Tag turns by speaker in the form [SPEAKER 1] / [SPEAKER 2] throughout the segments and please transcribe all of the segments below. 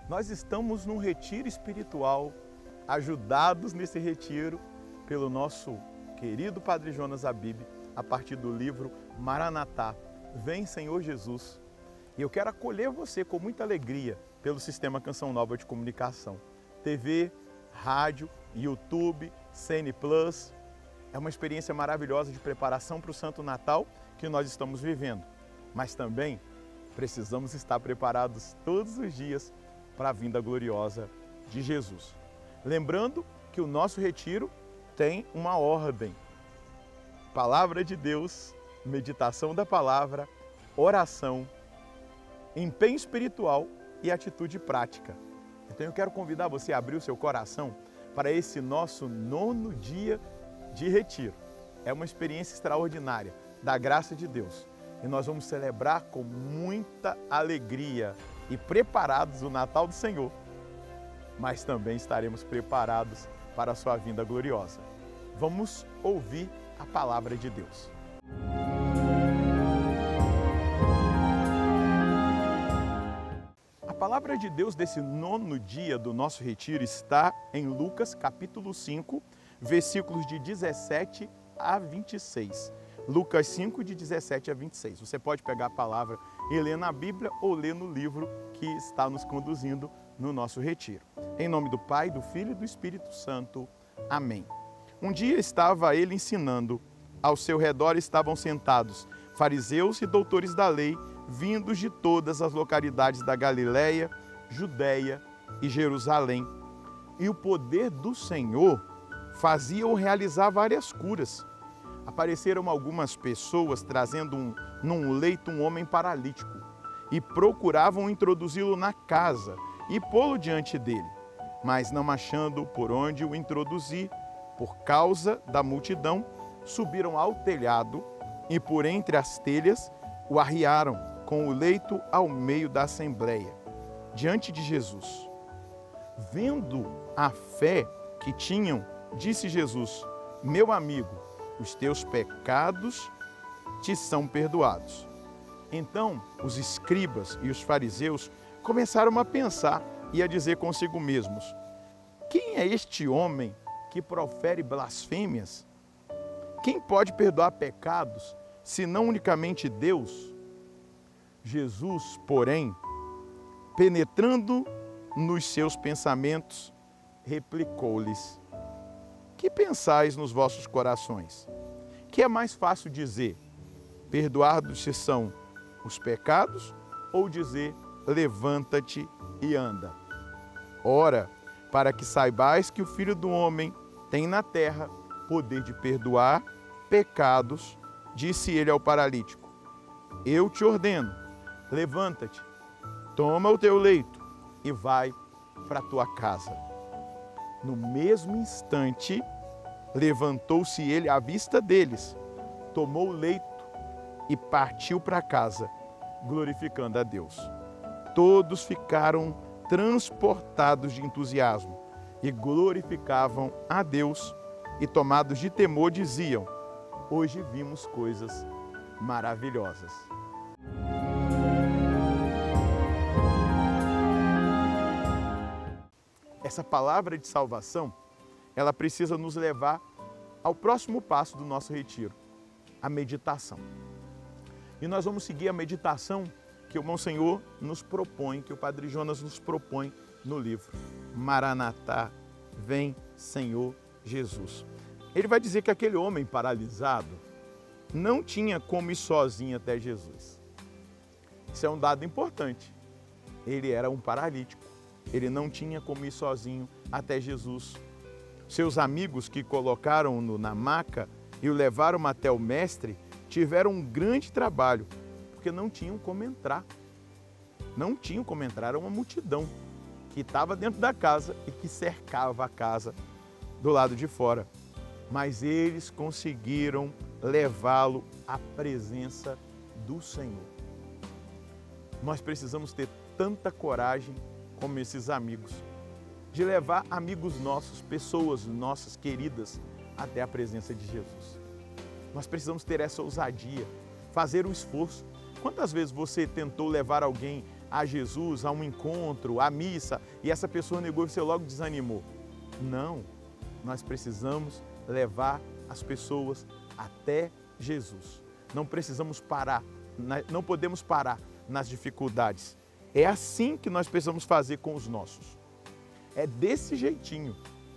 [SPEAKER 1] Nós estamos num retiro espiritual, ajudados nesse retiro pelo nosso querido Padre Jonas Abib, a partir do livro Maranatá, Vem Senhor Jesus. E eu quero acolher você com muita alegria pelo Sistema Canção Nova de Comunicação. TV, rádio, YouTube, CN Plus. É uma experiência maravilhosa de preparação para o Santo Natal que nós estamos vivendo. Mas também precisamos estar preparados todos os dias para a vinda gloriosa de Jesus. Lembrando que o nosso retiro tem uma ordem: Palavra de Deus, meditação da palavra, oração, empenho espiritual e atitude prática. Então eu quero convidar você a abrir o seu coração para esse nosso 9º dia de retiro. É uma experiência extraordinária da graça de Deus. E nós vamos celebrar com muita alegria e preparados o Natal do Senhor. Mas também estaremos preparados para a sua vinda gloriosa. Vamos ouvir a palavra de Deus. A palavra de Deus desse 9º dia do nosso retiro está em Lucas capítulo 5, versículos de 17 a 26. Lucas 5, de 17 a 26. Você pode pegar a palavra e ler na Bíblia ou ler no livro que está nos conduzindo no nosso retiro. Em nome do Pai, do Filho e do Espírito Santo. Amém. Um dia estava ele ensinando. Ao seu redor estavam sentados fariseus e doutores da lei, vindos de todas as localidades da Galileia, Judéia e Jerusalém. E o poder do Senhor fazia-o realizar várias curas. Apareceram algumas pessoas trazendo num leito um homem paralítico e procuravam introduzi-lo na casa e pô-lo diante dele, mas não achando por onde o introduzir, por causa da multidão, subiram ao telhado e por entre as telhas o arriaram com o leito ao meio da assembleia, diante de Jesus. Vendo a fé que tinham, disse Jesus: meu amigo, os teus pecados te são perdoados. Então, os escribas e os fariseus começaram a pensar e a dizer consigo mesmos: quem é este homem que profere blasfêmias? Quem pode perdoar pecados, senão unicamente Deus? Jesus, porém, penetrando nos seus pensamentos, replicou-lhes: que pensais nos vossos corações? Que é mais fácil dizer, perdoados-te são os pecados, ou dizer, levanta-te e anda? Ora, para que saibais que o Filho do Homem tem na terra poder de perdoar pecados, disse ele ao paralítico: eu te ordeno, levanta-te, toma o teu leito e vai para a tua casa. No mesmo instante, levantou-se ele à vista deles, tomou o leito e partiu para casa, glorificando a Deus. Todos ficaram transportados de entusiasmo e glorificavam a Deus e, tomados de temor, diziam: hoje vimos coisas maravilhosas. Essa palavra de salvação, ela precisa nos levar ao próximo passo do nosso retiro, a meditação. E nós vamos seguir a meditação que o Monsenhor nos propõe, que o Padre Jonas nos propõe no livro Maranatá, Vem Senhor Jesus. Ele vai dizer que aquele homem paralisado não tinha como ir sozinho até Jesus. Isso é um dado importante. Ele era um paralítico. Ele não tinha como ir sozinho até Jesus. Seus amigos que colocaram-no na maca e o levaram até o mestre tiveram um grande trabalho, porque não tinham como entrar. Não tinham como entrar, era uma multidão que estava dentro da casa e que cercava a casa do lado de fora. Mas eles conseguiram levá-lo à presença do Senhor. Nós precisamos ter tanta coragem como esses amigos, de levar amigos nossos, pessoas nossas queridas, até a presença de Jesus. Nós precisamos ter essa ousadia, fazer um esforço. Quantas vezes você tentou levar alguém a Jesus, a um encontro, à missa, e essa pessoa negou e você logo desanimou. Não, nós precisamos levar as pessoas até Jesus. Não precisamos parar, não podemos parar nas dificuldades. É assim que nós precisamos fazer com os nossos. É desse jeitinho.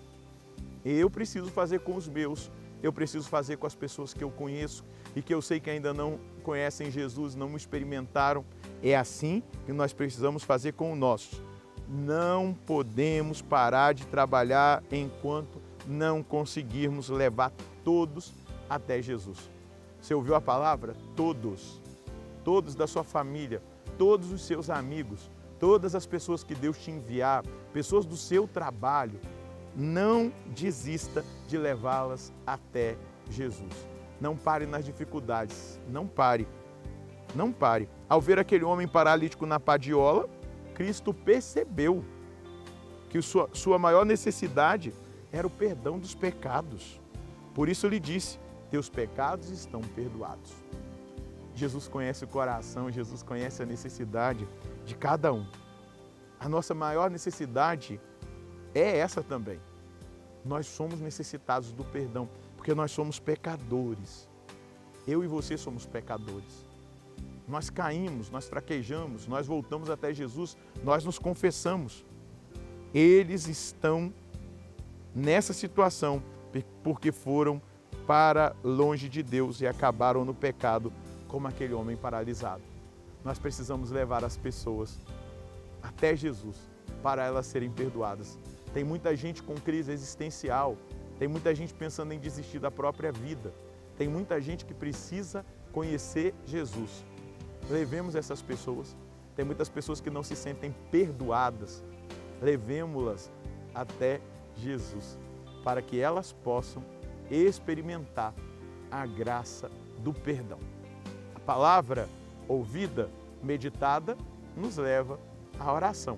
[SPEAKER 1] Eu preciso fazer com os meus, eu preciso fazer com as pessoas que eu conheço e que eu sei que ainda não conhecem Jesus, não o experimentaram. É assim que nós precisamos fazer com o nosso. Não podemos parar de trabalhar enquanto não conseguirmos levar todos até Jesus. Você ouviu a palavra? Todos. Todos da sua família, todos os seus amigos, todas as pessoas que Deus te enviar, pessoas do seu trabalho. Não desista de levá-las até Jesus. Não pare nas dificuldades, não pare, não pare. Ao ver aquele homem paralítico na padiola, Cristo percebeu que sua maior necessidade era o perdão dos pecados. Por isso lhe disse, teus pecados estão perdoados. Jesus conhece o coração, Jesus conhece a necessidade de cada um. A nossa maior necessidade é essa também. Nós somos necessitados do perdão, porque nós somos pecadores. Eu e você somos pecadores. Nós caímos, nós fraquejamos, nós voltamos até Jesus, nós nos confessamos. Eles estão nessa situação porque foram para longe de Deus e acabaram no pecado, como aquele homem paralisado. Nós precisamos levar as pessoas até Jesus para elas serem perdoadas. Tem muita gente com crise existencial, tem muita gente pensando em desistir da própria vida, tem muita gente que precisa conhecer Jesus. Levemos essas pessoas. Tem muitas pessoas que não se sentem perdoadas. Levemos-las até Jesus, para que elas possam experimentar a graça do perdão. A palavra ouvida, meditada, nos leva à oração.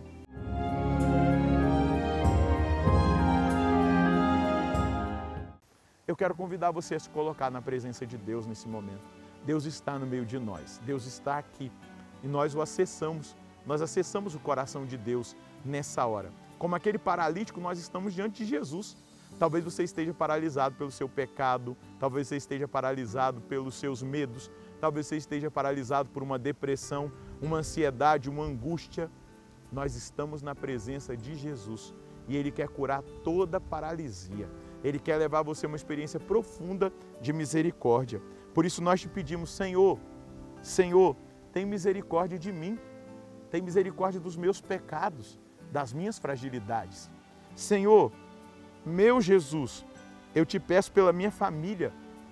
[SPEAKER 1] Eu quero convidar você a se colocar na presença de Deus nesse momento. Deus está no meio de nós, Deus está aqui e nós o acessamos. Nós acessamos o coração de Deus nessa hora. Como aquele paralítico, nós estamos diante de Jesus. Talvez você esteja paralisado pelo seu pecado, talvez você esteja paralisado pelos seus medos, talvez você esteja paralisado por uma depressão, uma ansiedade, uma angústia. Nós estamos na presença de Jesus e Ele quer curar toda paralisia. Ele quer levar você a uma experiência profunda de misericórdia. Por isso nós te pedimos, Senhor, Senhor, tem misericórdia de mim, tem misericórdia dos meus pecados, das minhas fragilidades. Senhor, meu Jesus, eu te peço pela minha família,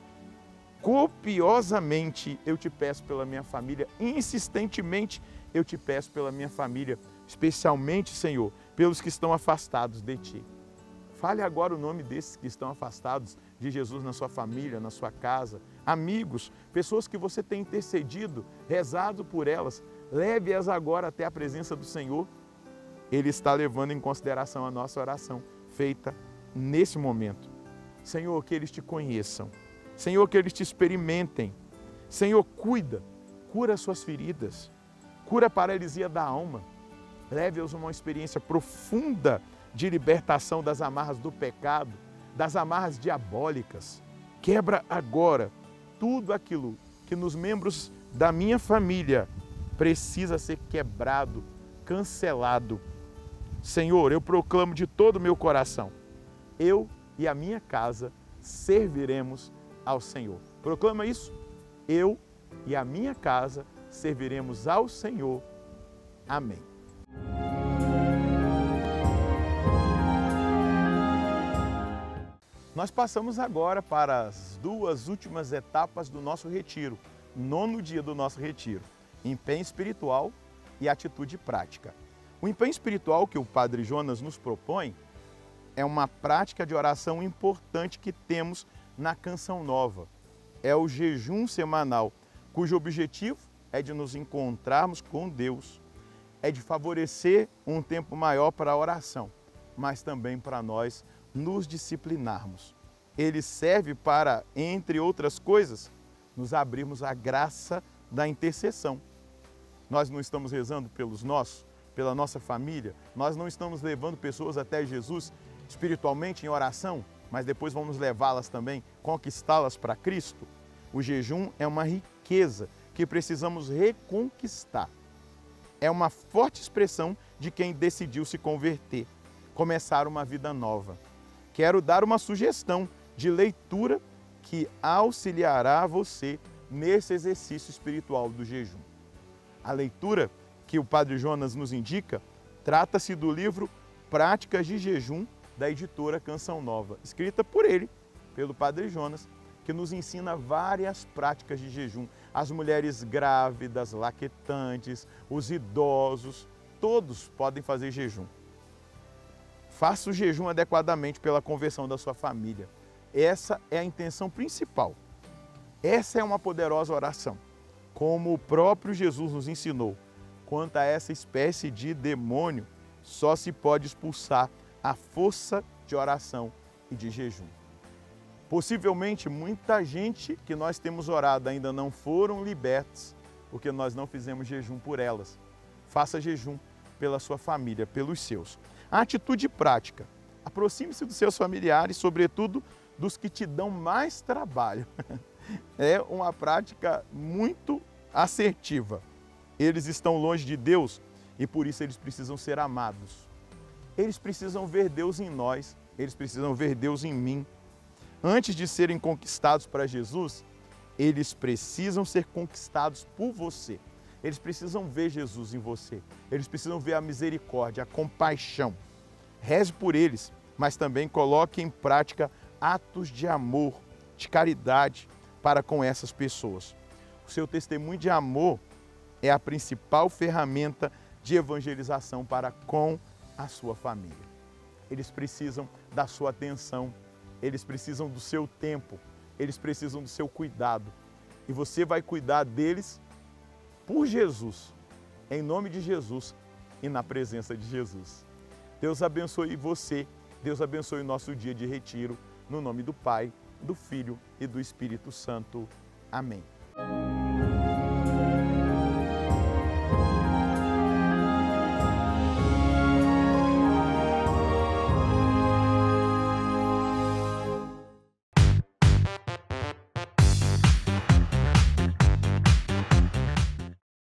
[SPEAKER 1] copiosamente eu te peço pela minha família, insistentemente eu te peço pela minha família, especialmente, Senhor, pelos que estão afastados de Ti. Fale agora o nome desses que estão afastados de Jesus na sua família, na sua casa, amigos, pessoas que você tem intercedido, rezado por elas. Leve-as agora até a presença do Senhor. Ele está levando em consideração a nossa oração feita nesse momento. Senhor, que eles te conheçam. Senhor, que eles te experimentem. Senhor, cura as suas feridas, cura a paralisia da alma. Leve-os a uma experiência profunda de libertação das amarras do pecado, das amarras diabólicas. Quebra agora tudo aquilo que nos membros da minha família precisa ser quebrado, cancelado. Senhor, eu proclamo de todo o meu coração, eu e a minha casa serviremos ao Senhor. Proclama isso. Eu e a minha casa serviremos ao Senhor. Amém. Nós passamos agora para as duas últimas etapas do nosso retiro, 9º dia do nosso retiro, empenho espiritual e atitude prática. O empenho espiritual que o Padre Jonas nos propõe é uma prática de oração importante que temos na Canção Nova. É o jejum semanal, cujo objetivo é de nos encontrarmos com Deus, é de favorecer um tempo maior para a oração, mas também para nós nos disciplinarmos. Ele serve para, entre outras coisas, nos abrirmos à graça da intercessão. Nós não estamos rezando pelos nossos, pela nossa família? Nós não estamos levando pessoas até Jesus espiritualmente em oração, mas depois vamos levá-las também, conquistá-las para Cristo? O jejum é uma riqueza que precisamos reconquistar. É uma forte expressão de quem decidiu se converter, começar uma vida nova. Quero dar uma sugestão de leitura que auxiliará você nesse exercício espiritual do jejum. A leitura que o Padre Jonas nos indica trata-se do livro Práticas de Jejum, da editora Canção Nova, escrita por ele, pelo Padre Jonas, que nos ensina várias práticas de jejum. As mulheres grávidas, lactantes, os idosos, todos podem fazer jejum. Faça o jejum adequadamente pela conversão da sua família. Essa é a intenção principal. Essa é uma poderosa oração, como o próprio Jesus nos ensinou. Quanto a essa espécie de demônio, só se pode expulsar a força de oração e de jejum. Possivelmente muita gente que nós temos orado ainda não foram libertos, porque nós não fizemos jejum por elas. Faça jejum pela sua família, pelos seus. A atitude prática: aproxime-se dos seus familiares, sobretudo dos que te dão mais trabalho. É uma prática muito assertiva. Eles estão longe de Deus e por isso eles precisam ser amados. Eles precisam ver Deus em nós, eles precisam ver Deus em mim. Antes de serem conquistados para Jesus, eles precisam ser conquistados por você. Eles precisam ver Jesus em você. Eles precisam ver a misericórdia, a compaixão. Reze por eles, mas também coloque em prática atos de amor, de caridade para com essas pessoas. O seu testemunho de amor é a principal ferramenta de evangelização para com a sua família. Eles precisam da sua atenção, eles precisam do seu tempo, eles precisam do seu cuidado. E você vai cuidar deles por Jesus, em nome de Jesus e na presença de Jesus. Deus abençoe você, Deus abençoe o nosso dia de retiro, no nome do Pai, do Filho e do Espírito Santo. Amém.